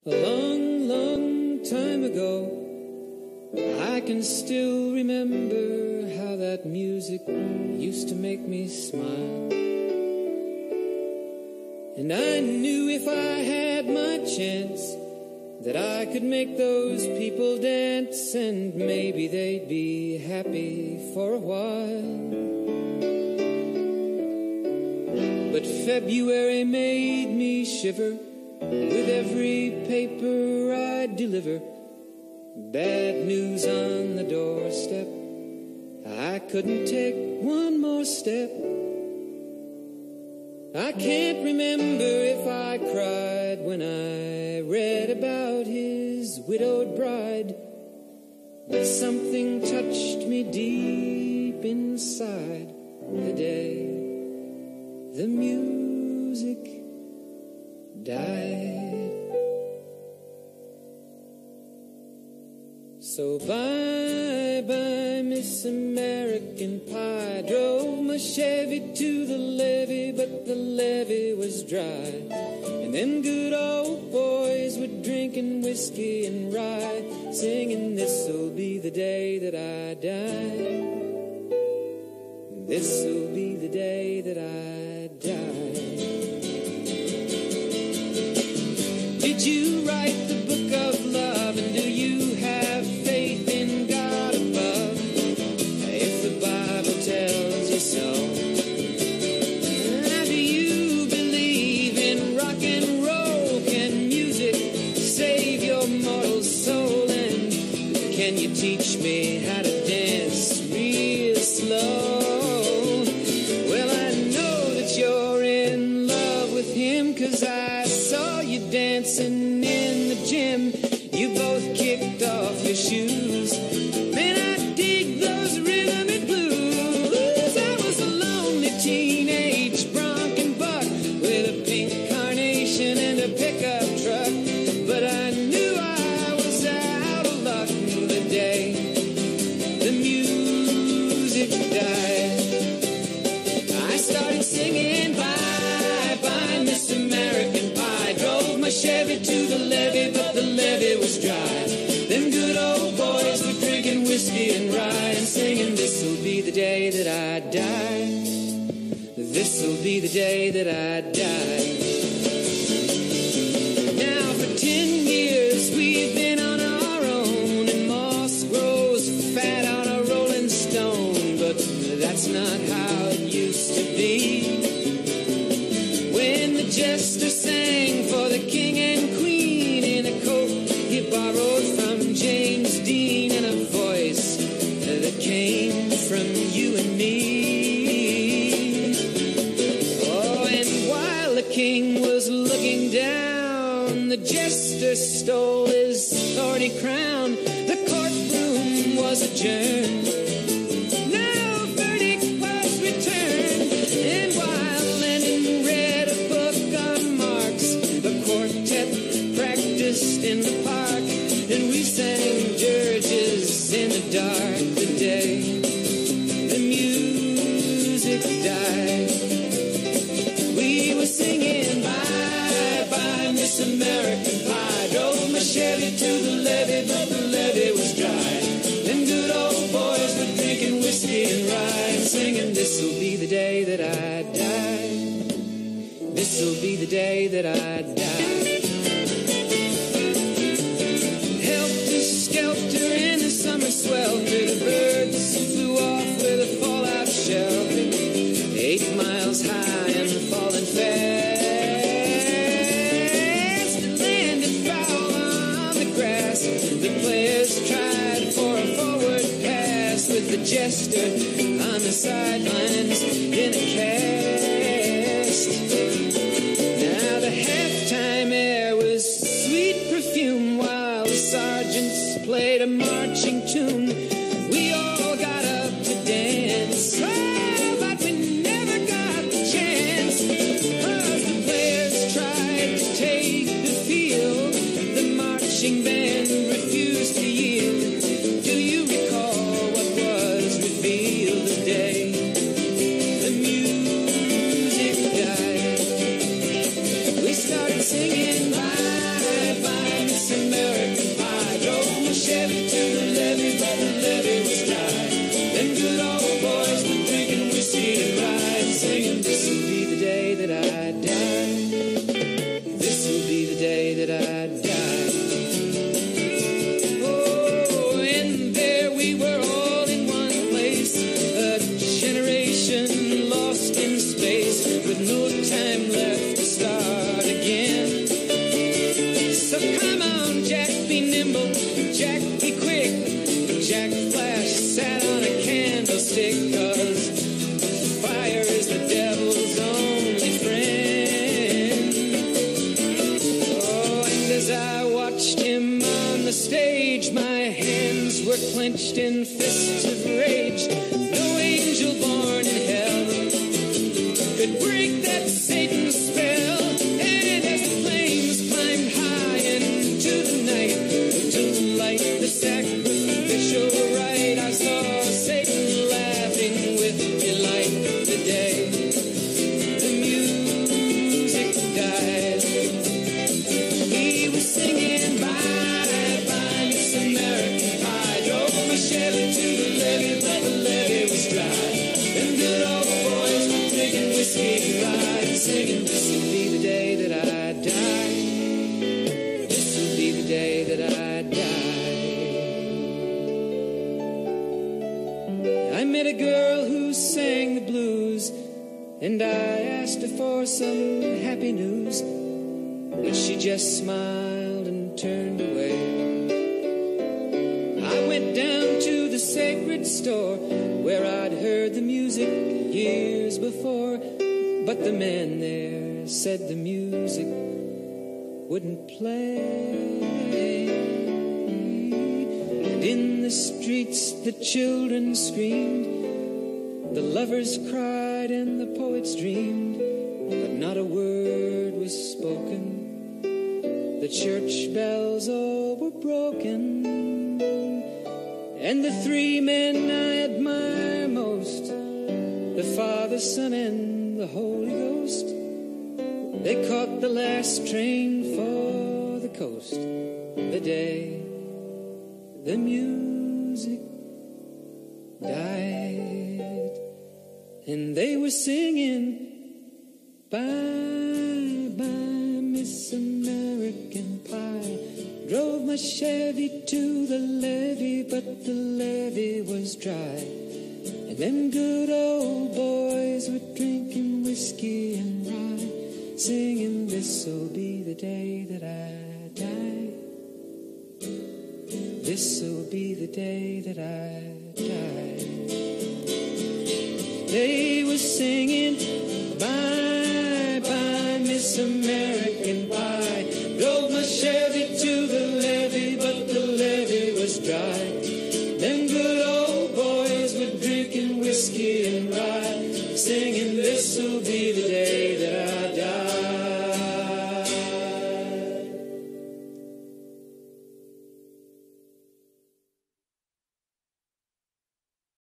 A long, long time ago, I can still remember how that music used to make me smile. And I knew if I had my chance that I could make those people dance, and maybe they'd be happy for a while. But February made me shiver with every paper I deliver. Bad news on the doorstep. I couldn't take one more step. I can't remember if I cried when I read about his widowed bride, but something touched me deep inside the day the music died. So bye-bye, Miss American Pie. Drove my Chevy to the levee, but the levee was dry. And them good old boys were drinking whiskey and rye, singing, this'll be the day that I die. This'll be the day that I die. Did you write the book of love, and do you have faith in God above? If the Bible tells you so. Do you believe in rock and roll? Can music save your mortal soul? And can you teach me how to dance real slow? Well, I know that you're in love with him, 'cause I saw you dancing in the gym. You both kicked off your shoes. Man, I dig those rhythm and blues. I was a lonely teenage bronc and buck with a pink carnation and a pickup truck, but I knew I was out of luck the day the music died. I started singing bye-bye, Miss American Pie. Drove my Chevy to the levee, but the levee was dry. Them good old boys were drinking whiskey and rye and singing, this'll be the day that I die. This'll be the day that I die. Now for 10 years we've been on our own, and moss grows fat on a rolling stone, but that's not how it used to be. When the jester sang for the king and queen in a coat he borrowed from James Dean, and a voice that came from you and me. Oh, and while the king was looking down, the jester stole his thorny crown. The courtroom was adjourned. No verdict was returned. And while Lennon read a book on Marx, the quartet practiced in the park, and we sang dirges in the dark the day the music died. We were singing bye-bye, Miss American Pie. Drove my Chevy to the levee, but the levee was dry. Them good old boys were drinking whiskey and rye and singing, this'll be the day that I die. This'll be the day that I die. Helter-skelter in the summer swelter, the birds flew off with a fallout shelter. 8 miles high and falling fast. It landed foul on the grass. The players tried for a forward pass, with the jester on the sidelines in a cast. Now the halftime air was sweet perfume while the sergeants played a marching tune. We all got up to dance, oh, but we never got the chance, 'cause the players tried to take the field. The marching band refused to yield. Do you recall what was revealed the day the music died? We started singing bye-bye, were clenched in fists of rage. No angel born in hell could break that Satan spell. And as the flames climbed high into the night to light the sacrificial rite, I saw Satan laughing with delight the day the music died. He was singing bye, bye, Miss American Pie. Drove my Chevy to the levee, but the levee was dry. Them good old boys were drinking whiskey and rye, singing, this'll be the day that I die. This'll be the day that I die. I met a girl who sang the blues, and I asked her for some happy news, but she just smiled and turned away. I went down to the sacred store where I'd heard the music years before, but the man there said the music wouldn't play. And in the streets the children screamed, the lovers cried and the poets dreamed, but not a word was spoken. The church bells all were broken, and the three men I admire most, the Father, Son, and the Holy Ghost, they caught the last train for the coast the day the music died. And they were singing, bye, bye, Miss American Pie. Drove my Chevy to the levee, but the levee was dry. And them good old boys were drinking whiskey and rye, singing, this'll be the day that I die. This'll be the day that I die. They were singing, bye, bye, Miss America.